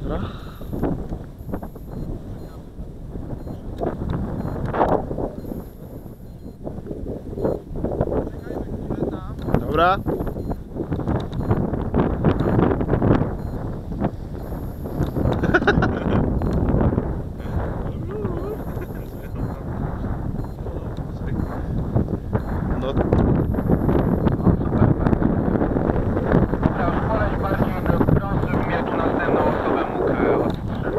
Dobra. Dobra. No. Dobra, już poleć bardziej do prądu, żebym ja tu następną osobę mógł odstrzelić.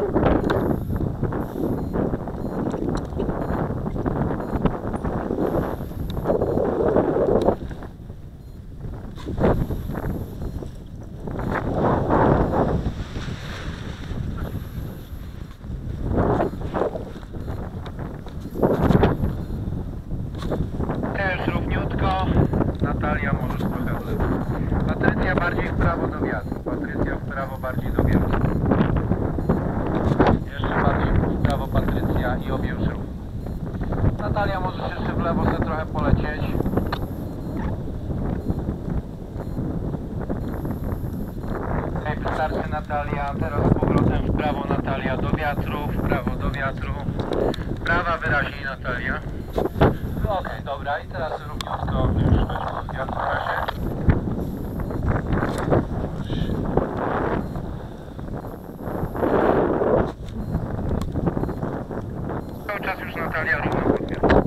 Też równiutko. Natalia, możesz trochę w lewo. Patrycja bardziej w prawo do wiatru. Patrycja w prawo bardziej do wiatru. Jeszcze bardziej w prawo Patrycja i obie już równo. Natalia, możesz jeszcze w lewo sobie trochę polecieć. Okej, wystarczy Natalia. Teraz z powrotem w prawo Natalia do wiatru. W prawo do wiatru. Prawa wyraźniej Natalia. Okej, dobra, i teraz równiutko już weźmy od wiatru na razie. Cały czas już Natalia równo pod wiatr.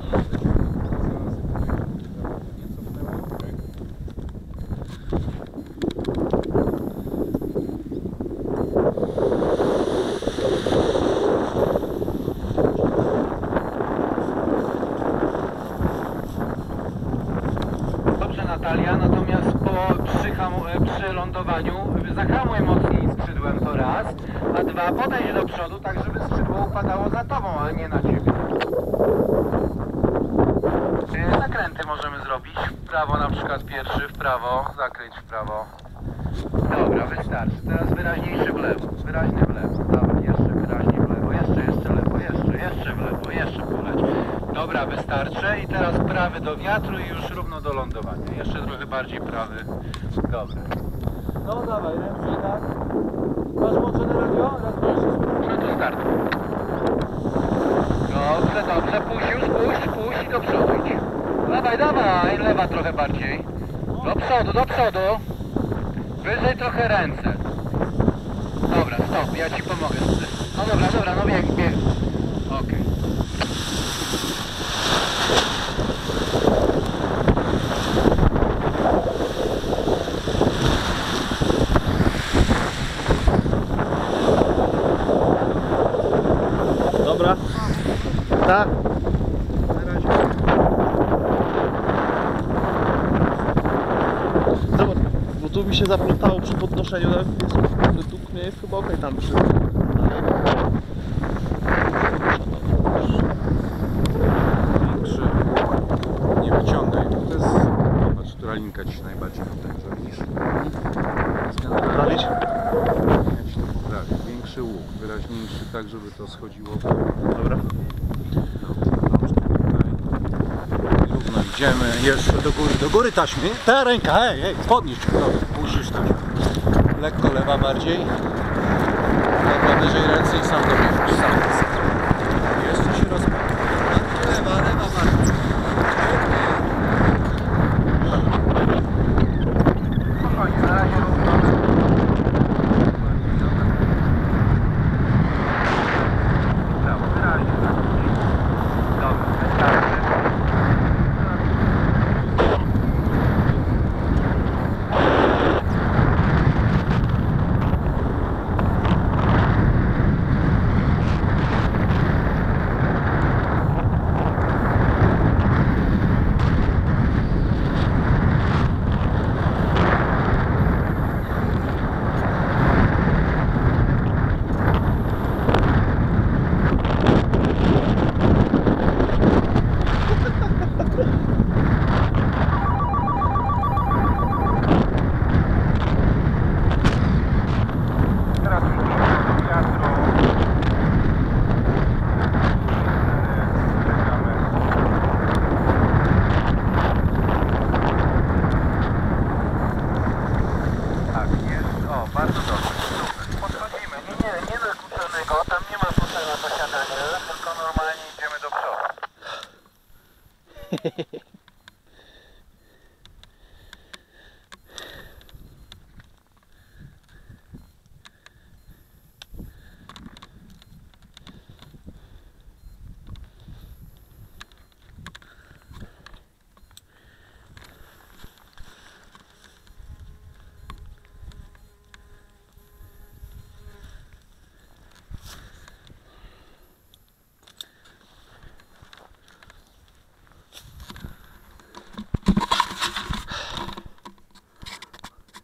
Natalia, natomiast przy lądowaniu zahamuj mocniej skrzydłem, to raz, a dwa, podejdź do przodu, tak żeby skrzydło upadało za tobą, a nie na ciebie. Zakręty możemy zrobić, w prawo na przykład pierwszy, w prawo, zakręć w prawo. Dobra, wystarczy, teraz wyraźniejszy w lewo, wyraźny w lewo, dobra, jeszcze wyraźnie w lewo, jeszcze lewo, jeszcze w lewo, jeszcze poleć. Dobra, wystarczy i teraz prawy do wiatru i już równo do lądowania. Jeszcze trochę bardziej prawy. Dobra. No dawaj, ręce tak. Masz włączone radio? No to start. Dobrze, puść już, puść i do przodu idź. Dawaj, lewa trochę bardziej. Do przodu. Wyżej trochę ręce. Dobra, stop, ja ci pomogę. No dobra, no bieg. Okej. Dobra. Tak. Zobacz, bo tu mi się zaplątało przy podnoszeniu, ale tu nie jest chyba okej tam przy... Większy. Nie wyciągaj. To jest... Zobacz, która linka ci się najbardziej tutaj zawinisz. Zawić? Ja ci to poprawię. Większy łuk, wyraźniejszy, tak żeby to schodziło. Dobra. Równo idziemy. Jeszcze do góry taśmy. Ta ręka, hej, podnieś. Dobra, puścisz taśmę. Lekko lewa bardziej. Lewa wyżej ręce i sam dobiegasz. Sam.